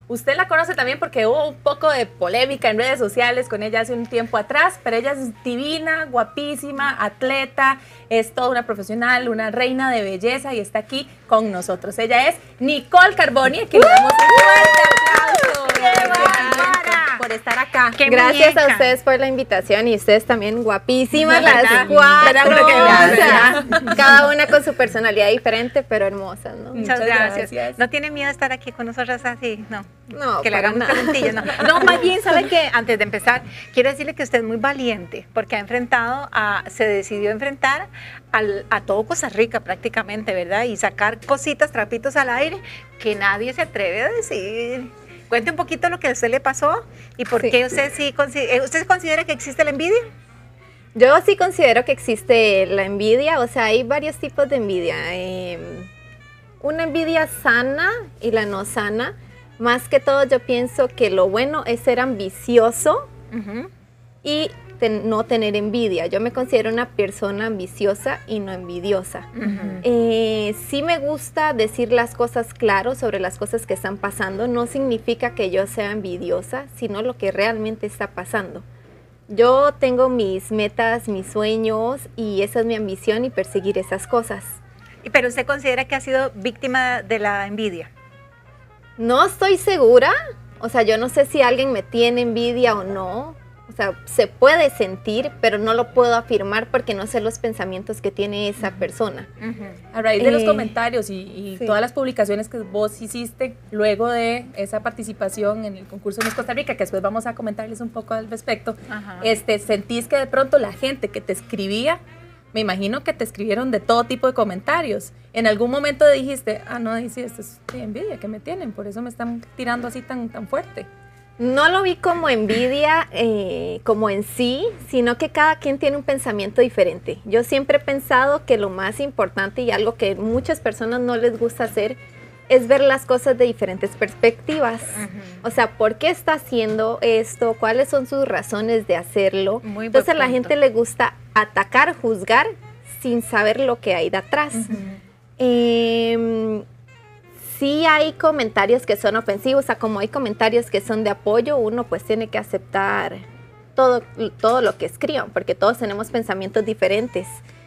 Usted la conoce también porque hubo un poco de polémica en redes sociales con ella hace un tiempo atrás, pero ella es divina, guapísima, atleta, es toda una profesional, una reina de belleza y está aquí con nosotros. Ella es Nicole Carboni, que le damos un fuerte aplauso. Por estar acá. Gracias a ustedes por la invitación y ustedes también guapísimas, las cuatro. Cada una con su personalidad diferente, pero hermosas, ¿no? Muchas gracias. ¿No tiene miedo de estar aquí con nosotras así? No. No, que le hagamos preguntillas. No, más bien, ¿sabe qué? Antes de empezar, quiero decirle que usted es muy valiente porque se decidió enfrentar a todo Costa Rica prácticamente, ¿verdad? Y sacar cositas, trapitos al aire que nadie se atreve a decir. Cuente un poquito lo que a usted le pasó y por qué usted ¿usted considera que existe la envidia? Yo sí considero que existe la envidia, o sea, hay varios tipos de envidia. Una envidia sana y la no sana. Más que todo yo pienso que lo bueno es ser ambicioso y no tener envidia. Yo me considero una persona ambiciosa y no envidiosa. Sí me gusta decir las cosas claro sobre las cosas que están pasando. No significa que yo sea envidiosa, sino lo que realmente está pasando. Yo tengo mis metas, mis sueños y esa es mi ambición y perseguir esas cosas. ¿Pero usted considera que ha sido víctima de la envidia? No estoy segura. O sea, yo no sé si alguien me tiene envidia o no. O sea, se puede sentir, pero no lo puedo afirmar porque no sé los pensamientos que tiene esa persona. A raíz de los comentarios y todas las publicaciones que vos hiciste luego de esa participación en el concurso Miss Costa Rica, que después vamos a comentarles un poco al respecto, ¿sentís que de pronto la gente que te escribía, me imagino que te escribieron de todo tipo de comentarios? ¿En algún momento dijiste, no, dice, esto es de envidia que me tienen, por eso me están tirando así tan fuerte? No lo vi como envidia, como en sí, sino que cada quien tiene un pensamiento diferente. Yo siempre he pensado que lo más importante y algo que muchas personas no les gusta hacer es ver las cosas de diferentes perspectivas. O sea, ¿por qué está haciendo esto? ¿Cuáles son sus razones de hacerlo? Entonces a la gente le gusta atacar, juzgar, sin saber lo que hay de atrás. Sí hay comentarios que son ofensivos, o sea, como hay comentarios que son de apoyo, uno pues tiene que aceptar todo lo que escriban, porque todos tenemos pensamientos diferentes.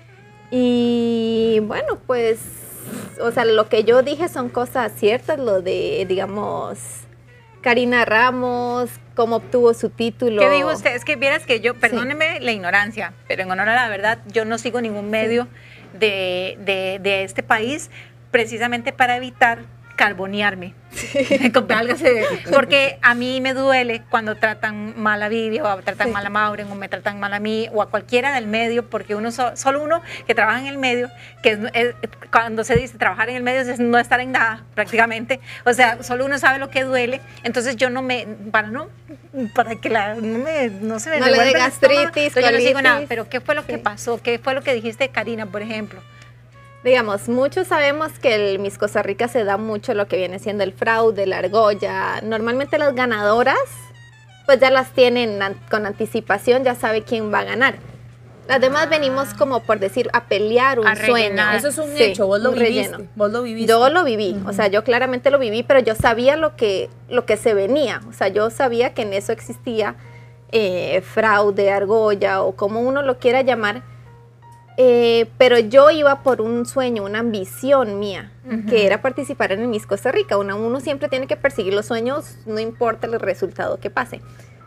Y bueno, pues, o sea, lo que yo dije son cosas ciertas, lo de, digamos, Karina Ramos, cómo obtuvo su título. ¿Qué dijo usted? Es que vieras que yo, perdóneme la ignorancia, pero en honor a la verdad, yo no sigo ningún medio de este país precisamente para evitar carbonearme, porque a mí me duele cuando tratan mal a Vivi o tratan mal a Maureen o me tratan mal a mí o a cualquiera del medio, porque solo uno que trabaja en el medio, que cuando se dice trabajar en el medio es no estar en nada prácticamente, o sea, solo uno sabe lo que duele, entonces yo no me, para que no se me no le dé gastritis, yo no digo nada, pero ¿qué fue lo que pasó? ¿Qué fue lo que dijiste, Karina, por ejemplo? Digamos, muchos sabemos que el Miss Costa Rica se da mucho lo que viene siendo el fraude, la argolla. Normalmente las ganadoras, pues ya las tienen con anticipación, ya sabe quién va a ganar. Las demás venimos como por decir, a pelear un sueño. Eso es un hecho, vos lo viviste. Vos lo viviste. Yo lo viví, o sea, yo claramente lo viví, pero yo sabía lo que se venía. O sea, yo sabía que en eso existía fraude, argolla o como uno lo quiera llamar. Pero yo iba por un sueño, una ambición mía, que era participar en el Miss Costa Rica. Uno siempre tiene que perseguir los sueños, no importa el resultado que pase.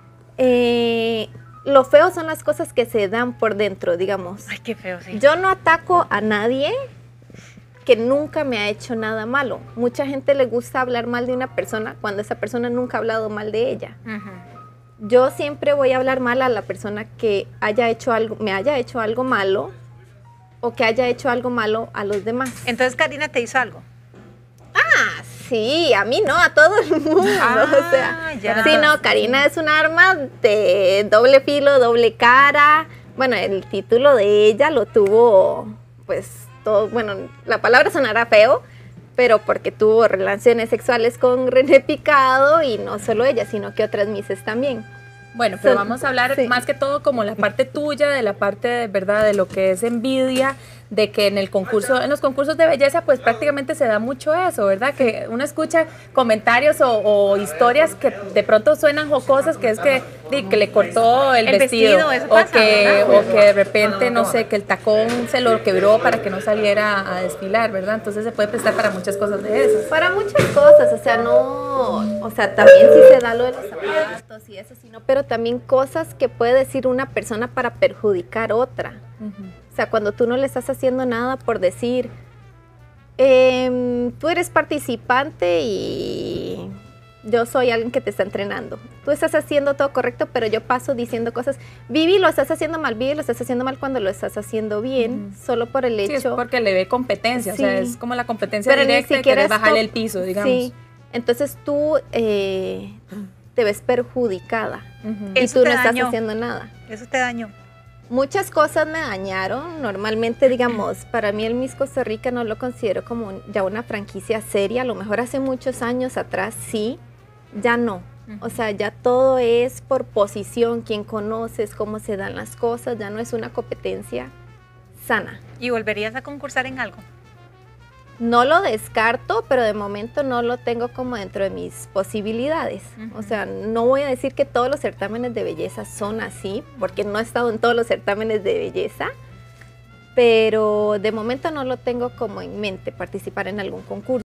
Lo feo son las cosas que se dan por dentro, digamos. Ay, qué feo, sí. Yo no ataco a nadie que nunca me ha hecho nada malo. Mucha gente le gusta hablar mal de una persona cuando esa persona nunca ha hablado mal de ella. Yo siempre voy a hablar mal a la persona que me haya hecho algo malo, o que haya hecho algo malo a los demás. Entonces, Karina, ¿te hizo algo? Sí, a mí no, a todo el mundo. O sea, ya. Sí, no, Karina es un arma de doble filo, doble cara. Bueno, el título de ella lo tuvo, pues, todo, bueno, la palabra sonará feo, pero porque tuvo relaciones sexuales con René Picado, y no solo ella, sino que otras misses también. Bueno, pero vamos a hablar más que todo como la parte tuya, de la parte de verdad, de lo que es envidia, de que en los concursos de belleza, pues prácticamente se da mucho eso, ¿verdad? Que uno escucha comentarios o historias que de pronto suenan jocosas, que es que le cortó el vestido eso pasa, o que de repente, no sé, que el tacón se lo quebró para que no saliera a desfilar, ¿verdad? Entonces se puede prestar para muchas cosas de esas. Para muchas cosas, o sea, no, o sea, también sí se da lo de los zapatos y eso, sino, pero también cosas que puede decir una persona para perjudicar otra. O sea, cuando tú no le estás haciendo nada por decir, tú eres participante y yo soy alguien que te está entrenando. Tú estás haciendo todo correcto, pero yo paso diciendo cosas. Vivi, lo estás haciendo mal, Vivi, lo estás haciendo mal cuando lo estás haciendo bien, solo por el hecho. Sí, es porque le ve competencia, sí. O sea, es como la competencia pero directa de querer bajarle el piso, digamos. Sí, entonces tú te ves perjudicada y Eso tú te no estás dañó. haciendo nada. Eso te dañó. Muchas cosas me dañaron. Normalmente, digamos, para mí el Miss Costa Rica no lo considero como ya una franquicia seria. A lo mejor hace muchos años atrás sí, ya no. O sea, ya todo es por posición, quién conoces, cómo se dan las cosas. Ya no es una competencia sana. ¿Y volverías a concursar en algo? No lo descarto, pero de momento no lo tengo como dentro de mis posibilidades. O sea, no voy a decir que todos los certámenes de belleza son así, porque no he estado en todos los certámenes de belleza, pero de momento no lo tengo como en mente participar en algún concurso.